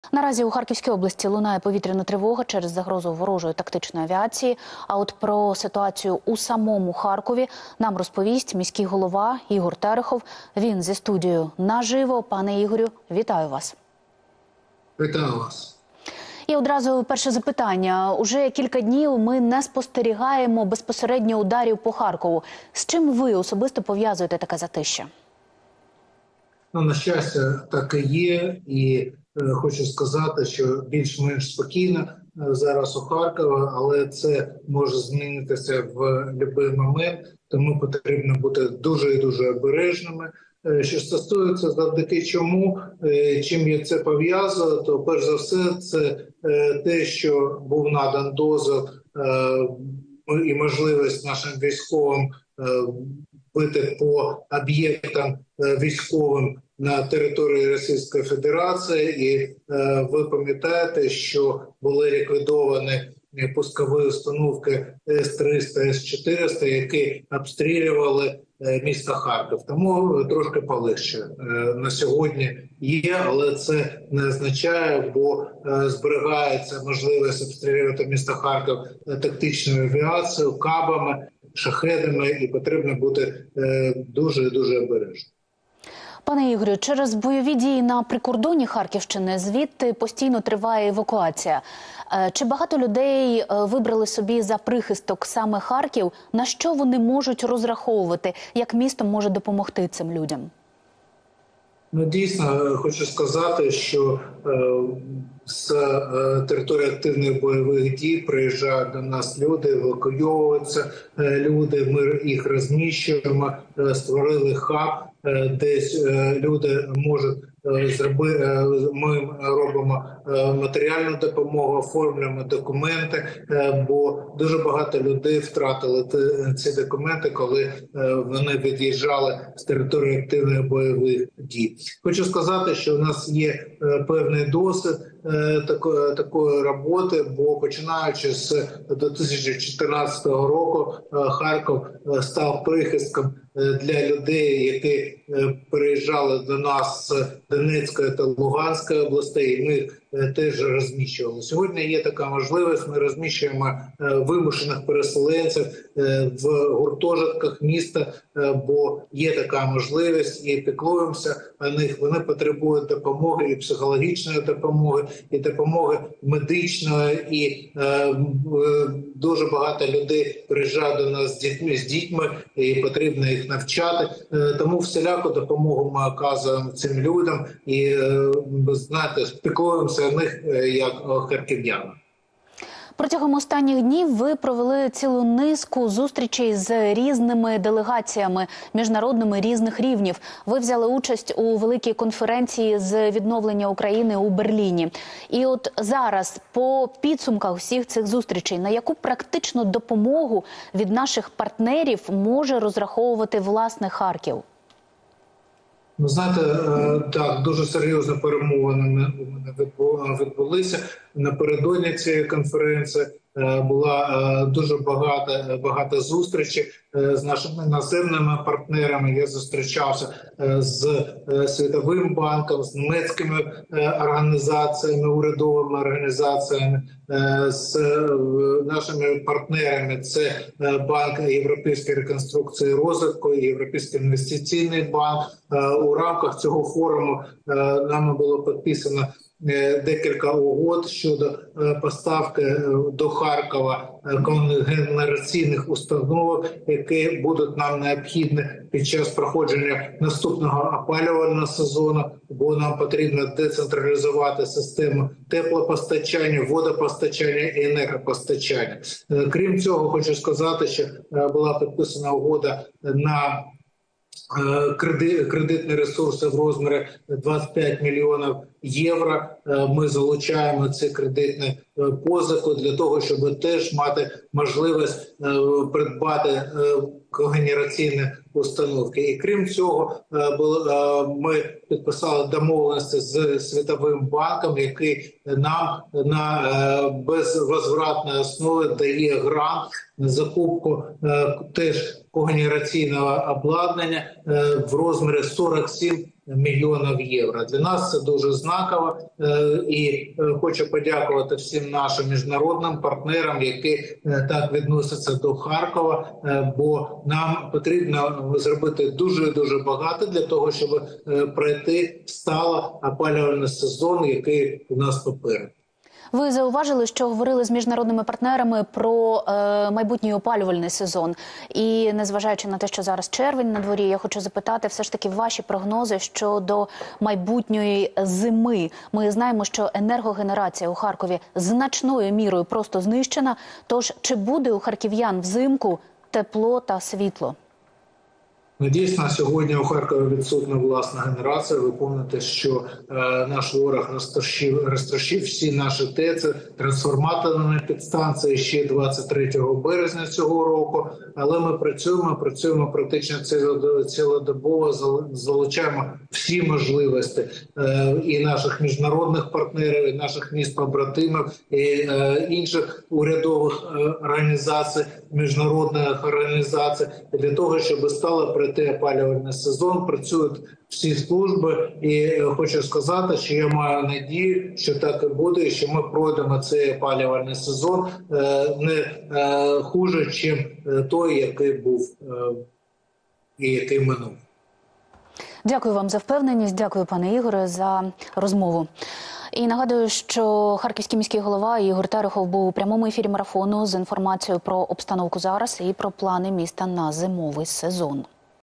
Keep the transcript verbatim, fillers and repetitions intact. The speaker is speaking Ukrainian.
Наразі у Харківській області лунає повітряна тривога через загрозу ворожої тактичної авіації. А от про ситуацію у самому Харкові нам розповість міський голова Ігор Терехов. Він зі студією наживо. Пане Ігорю, вітаю вас. Вітаю вас. І одразу перше запитання. Уже кілька днів ми не спостерігаємо безпосередньо ударів по Харкову. З чим ви особисто пов'язуєте таке затища? Ну, на щастя, так і є. І е, хочу сказати, що більш-менш спокійно е, зараз у Харкові, але це може змінитися в будь-який момент, тому потрібно бути дуже і дуже обережними. Е, що стосується завдяки чому, е, чим я це пов'язую, то перш за все це е, те, що був надан дозвіл е, і можливість нашим військовим е, бити по об'єктам військовим на території Російської Федерації. І е, ви пам'ятаєте, що були ліквідовані пускові установки С триста, С чотириста, які обстрілювали е, місто Харків. Тому трошки полегше е, на сьогодні є, але це не означає, бо е, зберігається можливість обстрілювати місто Харків тактичною авіацією, кабами, шахедами, і потрібно бути е, дуже дуже обережним. Пане Ігорю, через бойові дії на прикордонні Харківщини звідти постійно триває евакуація. Чи багато людей вибрали собі за прихисток саме Харків? На що вони можуть розраховувати? Як місто може допомогти цим людям? Ну, дійсно, хочу сказати, що е, з е, території активних бойових дій приїжджають до нас люди, евакуйовуються е, люди, ми їх розміщуємо, е, створили хаб, е, десь е, люди можуть е, зробити, е, ми робимо е, матеріальну допомогу, оформлюємо документи, е, бо дуже багато людей втратили ті, ці документи, коли е, вони від'їжджали з території активних бойових дій. Хочу сказати, що в нас є е, певний досвід е, такої, такої роботи, бо починаючи з дві тисячі чотирнадцятого року е, Харків е, став прихистком е, для людей, які е, переїжджали до нас з Донецької та Луганської областей, і ми їх е, теж розміщували. Сьогодні є така можливість, ми розміщуємо е, вимушених переселенців е, в гуртожитках міста, е, бо є така можливість, і піклуємося о них. Вони потребують допомоги, і психологічної допомоги, і допомоги медичної, і е, е, дуже багато людей приїжджають до нас з дітьми, з дітьми, і потрібно їх навчати. Е, тому всіляку допомогу ми оказуємо цим людям і, е, знаєте, піклуємося о них е, як харків'янам. Протягом останніх днів ви провели цілу низку зустрічей з різними делегаціями міжнародними різних рівнів. Ви взяли участь у великій конференції з відновлення України у Берліні. І от зараз, по підсумках всіх цих зустрічей, на яку практичну допомогу від наших партнерів може розраховувати власне Харків? Ну, знаєте, так, дуже серйозні перемовини відбулися. Напередодні цієї конференції була дуже багато, багато зустрічей з нашими іноземними партнерами. Я зустрічався з Світовим банком, з німецькими організаціями, урядовими організаціями, з нашими партнерами. Це Банк Європейської реконструкції і розвитку, Європейський інвестиційний банк. У рамках цього форуму нами було підписано декілька угод щодо поставки до Харкова когенераційних установок, які будуть нам необхідні під час проходження наступного опалювального сезону, бо нам потрібно децентралізувати систему теплопостачання, водопостачання і енергопостачання. Крім цього, хочу сказати, що була підписана угода на кредитні ресурси в розмірі двадцять п'ять мільйонів євро. Ми залучаємо ці кредитні позики для того, щоб теж мати можливість придбати когенераційні установки. І крім цього, ми підписали домовленості з Світовим банком, який нам на безвозвратній основі дає грант на закупку теж когенераційного обладнання в розмірі сорок сім мільйонів євро. Для нас це дуже знаково, і хочу подякувати всім нашим міжнародним партнерам, які так відносяться до Харкова, бо нам потрібно зробити дуже-дуже багато для того, щоб пройти стало опалювальний сезон, який у нас попереду. Ви зауважили, що говорили з міжнародними партнерами про е, майбутній опалювальний сезон. І незважаючи на те, що зараз червень на дворі, я хочу запитати все ж таки ваші прогнози щодо майбутньої зими. Ми знаємо, що енергогенерація у Харкові значною мірою просто знищена. Тож, чи буде у харків'ян взимку тепло та світло? Ну, дійсно, сьогодні у Харкові відсутня власна генерація. Ви пам'ятаєте, що е, наш ворог розтрощив, розтрощив всі наші ТЕЦи, трансформаторні підстанції ще двадцять третього березня цього року. Але ми працюємо, працюємо практично цілодобово, залучаємо всі можливості е, і наших міжнародних партнерів, і наших міст-побратимів, і е, інших урядових е, організацій, міжнародних організацій, для того, щоб стало при опалювальний сезон, працюють всі служби, і хочу сказати, що я маю надію, що так і буде, і що ми пройдемо цей опалювальний сезон не хуже, ніж той, який був і який минув. Дякую вам за впевненість, дякую, пане Ігоре, за розмову. І нагадую, що харківський міський голова Ігор Терехов був у прямому ефірі марафону з інформацією про обстановку зараз і про плани міста на зимовий сезон.